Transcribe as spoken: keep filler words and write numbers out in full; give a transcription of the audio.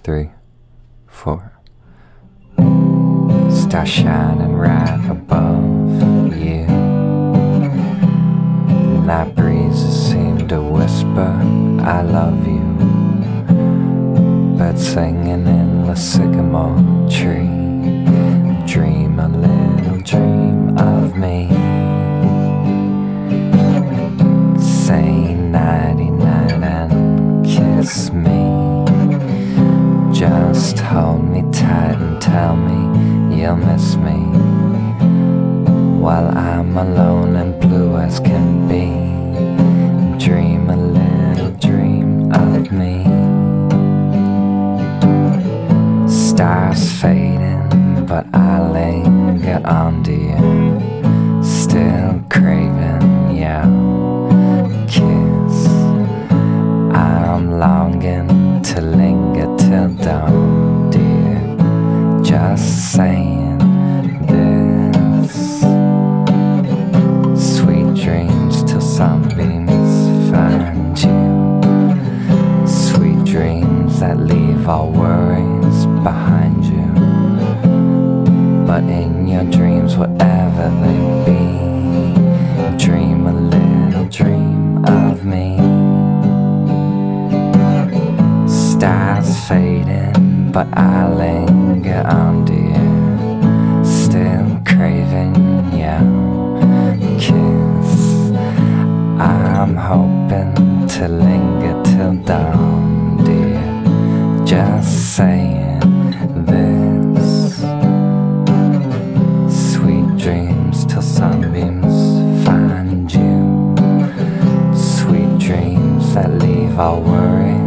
three, four. Stars shining right above you. Night breezes seem to whisper, I love you. Birds singing in the sycamore tree. Dream a little dream of me. Say nighty night and kiss me. Just hold me tight and tell me you'll miss me, while I'm alone and blue as can be. Dream a little dream of me. Stars fading, but I linger on to you. Still craving your kiss. I'm longing to linger till dawn, dear. Just saying this. Sweet dreams till sunbeams find you. Sweet dreams that leave all worries behind you. But in your dreams, whatever they be, dream a little dream of me. Stars fading, but I linger on, dear. Still craving your kiss. I'm hoping to linger till dawn, dear. Just saying this. Sweet dreams till sunbeams find you. Sweet dreams that leave all worries